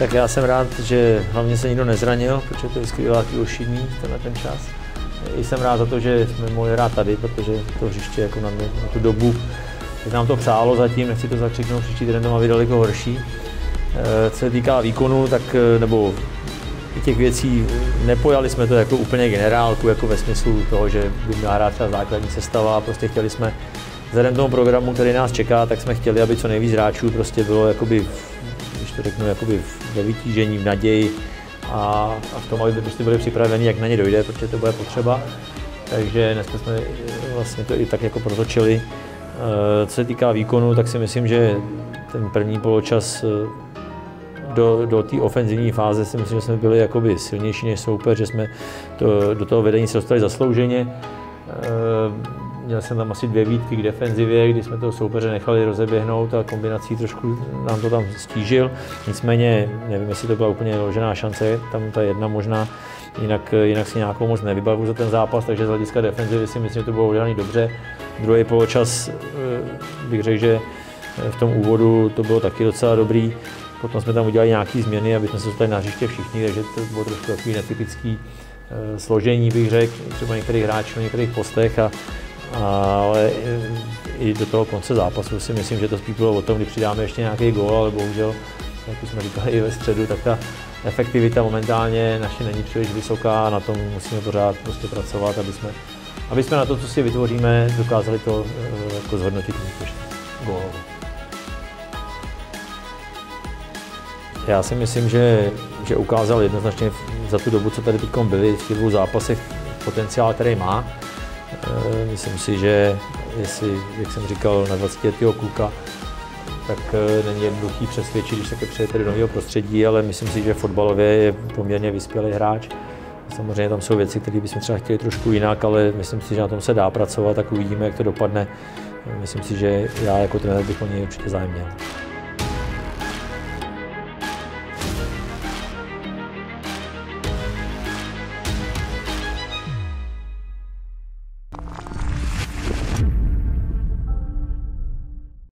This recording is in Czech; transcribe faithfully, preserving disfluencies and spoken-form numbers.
Tak já jsem rád, že hlavně se nikdo nezranil, protože to je vždycky bylo takový ošidný tenhle ten čas. Jsem rád za to, že jsme mohli hrát tady, protože to hřiště jako na, mě, na tu dobu, tak nám to přálo zatím, nechci to zakřiknout, příští týden to má být daleko horší. Co se týká výkonu, tak nebo i těch věcí, nepojali jsme to jako úplně generálku, jako ve smyslu toho, že by měla hrát třeba základní sestava, prostě chtěli jsme, vzhledem tomu programu, který nás čeká, tak jsme chtěli, aby co nejvíc hráčů prostě bylo jakoby, když to řeknu, jakoby ve vytížení, v naději a, a v tom, aby prostě byli připraveni, jak na ně dojde, protože to bude potřeba. Takže dneska jsme vlastně to i tak jako protočili. Co se týká výkonu, tak si myslím, že ten první poločas do, do té ofenzivní fáze si myslím, že jsme byli jakoby silnější než soupeř, že jsme to, do toho vedení se dostali zaslouženě. Měl jsem tam asi dvě výtky k defenzivě, kdy jsme toho soupeře nechali rozeběhnout a kombinací trošku nám to tam stížil. Nicméně, nevím, jestli to byla úplně ložená šance, tam ta jedna možná, jinak, jinak si nějakou moc nevybavu za ten zápas, takže z hlediska defenzivy si myslím, že to bylo udělané dobře. Druhý poločas bych řekl, že v tom úvodu to bylo taky docela dobrý. Potom jsme tam udělali nějaké změny, aby jsme se dostali na hřiště všichni, takže to bylo trošku takový netypický složení, bych řekl, třeba některých hráčů na některých postech. A, ale i do toho konce zápasu si myslím, že to spíš bylo o tom, kdy přidáme ještě nějaký gól, ale bohužel, jak už jsme říkali i ve středu, tak ta efektivita momentálně naše není příliš vysoká a na tom musíme pořád prostě pracovat, aby jsme, aby jsme na to, co si vytvoříme, dokázali to jako zhodnotit úspěšně gólově. Já si myslím, že, že ukázal jednoznačně za tu dobu, co tady teď byli v těch dvou zápasech, potenciál, který má. Myslím si, že jestli, jak jsem říkal, na dvacetiletého kluka, tak není jednoduchý přesvědčit, když také přijete do nového prostředí, ale myslím si, že fotbalově je poměrně vyspělý hráč. Samozřejmě tam jsou věci, které bychom třeba chtěli trošku jinak, ale myslím si, že na tom se dá pracovat, tak uvidíme, jak to dopadne. Myslím si, že já jako trenér bych o něj určitě zájem měl.